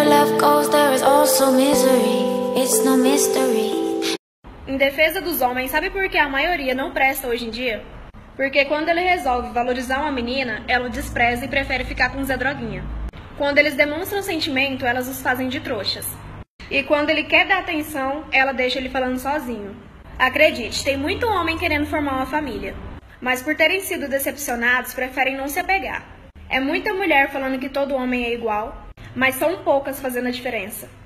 where love goes, there is also misery. It's no mystery. Em defesa dos homens, sabe por que a maioria não presta hoje em dia? Porque quando ele resolve valorizar uma menina, ela o despreza e prefere ficar com o Zé Droguinha. Quando eles demonstram sentimento, elas os fazem de trouxas. E quando ele quer dar atenção, ela deixa ele falando sozinho. Acredite, tem muito homem querendo formar uma família, mas por terem sido decepcionados, preferem não se apegar. É muita mulher falando que todo homem é igual, mas são poucas fazendo a diferença.